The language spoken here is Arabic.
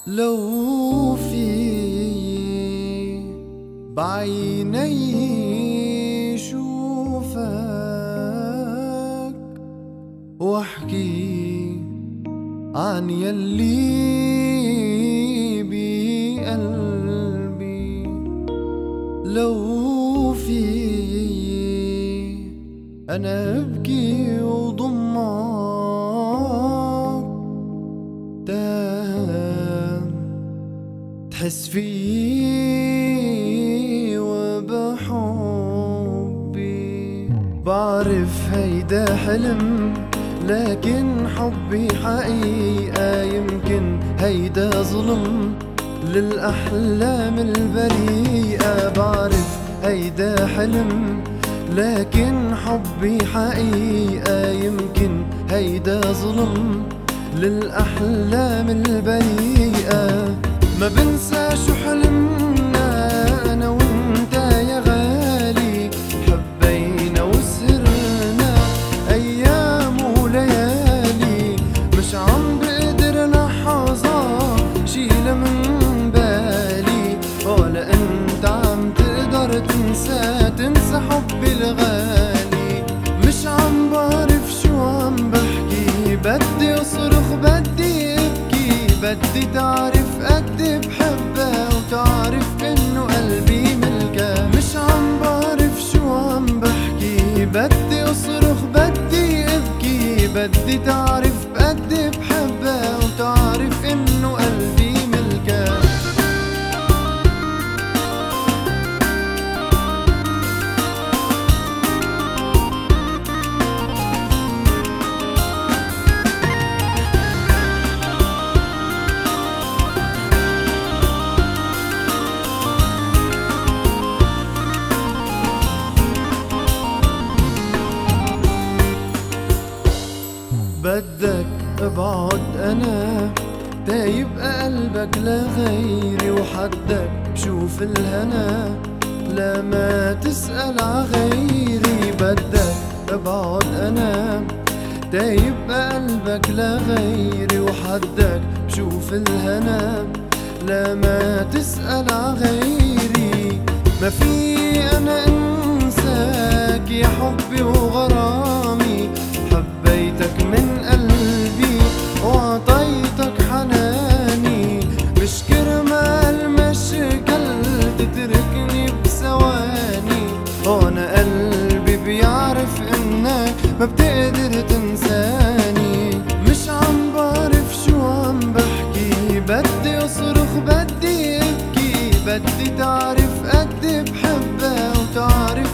لو في بعيني شوفك واحكي عن يلي بقلبي. لو في أنا أبكي وضمك تحس فيي وبحبي. بعرف هيدا حلم لكن حبي حقيقة، يمكن هيدا ظلم للأحلام البريئة. بعرف هيدا حلم لكن حبي حقيقة، يمكن هيدا ظلم للأحلام البريئة. ما بنسى شو حلمنا أنا وانت يا غالي، حبينا وسهرنا أيام وليالي. مش عم بقدر لحظة شيلها من بالي، ولا انت عم تقدر تنسى حبي الغالي. مش عم بعرف شو عم بحكي، بدي اصرخ بدي ابكي. بدي تعرف قد بحبها وتعرف انه قلبي ملكها. مش عم بعرف شو عم بحكي، بدي اصرخ بدي ابكي. بدي تعرف قد بحبها وتعرف انه قلبي ملكها. بدك ابعد انا تيبقى قلبك لغيري، وحدك بشوف الهنا لا ما تسأل عغيري. بدك ابعد انا تيبقى قلبك لغيري، وحدك بشوف الهنا لا ما تسأل عغيري. ما في انا انساك يا حبي وغرامي، حبيتك من قلبي وعطيتك حناني. مش كرمال مشكل تتركني بثواني، وانا قلبي بيعرف انك ما بتقدر تنساني. مش عم بعرف شو عم بحكي، بدي اصرخ بدي ابكي. بدي تعرف قد بحبها وتعرف